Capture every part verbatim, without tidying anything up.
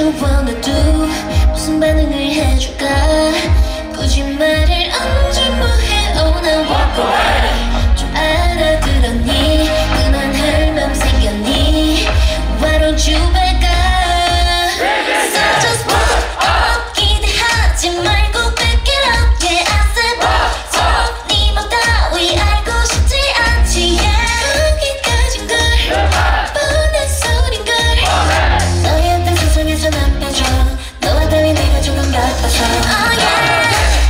you wanna do? 무슨 반응을 해줄까? 굳이 말을 언제 뭐해? Oh now walk away. 좀 알아들었니? 그만할 맘 생겼니? Why don't you back up? So just walk up. 기대하지 말고 back it up. Yeah I said walk up. 네 맘 따위 알고 싶지 않지 yeah. 거기까진 걸 뻔한 소린걸 너희한테 세상에서 난 빼줘. 너와 달리 내가 조금 바빠서 oh yeah.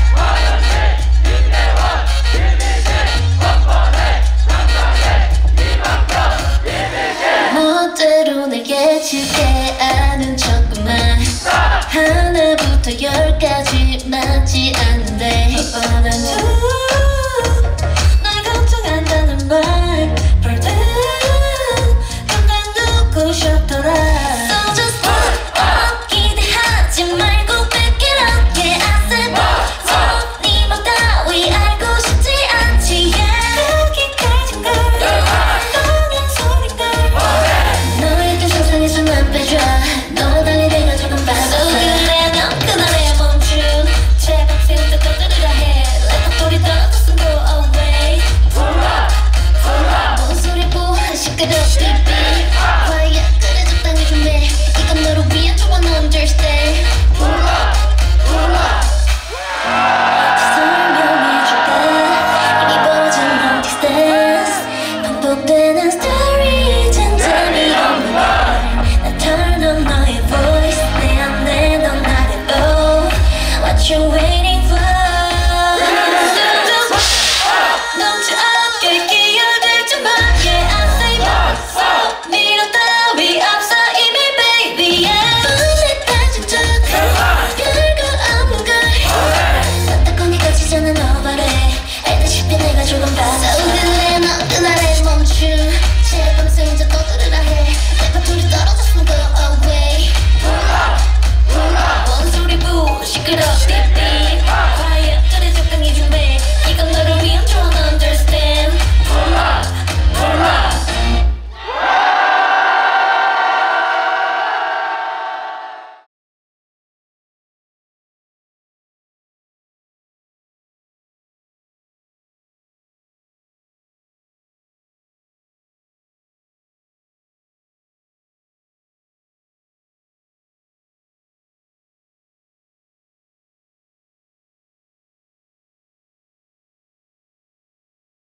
멋대로 날 예측해 아는 척 그만 하나부터 열까지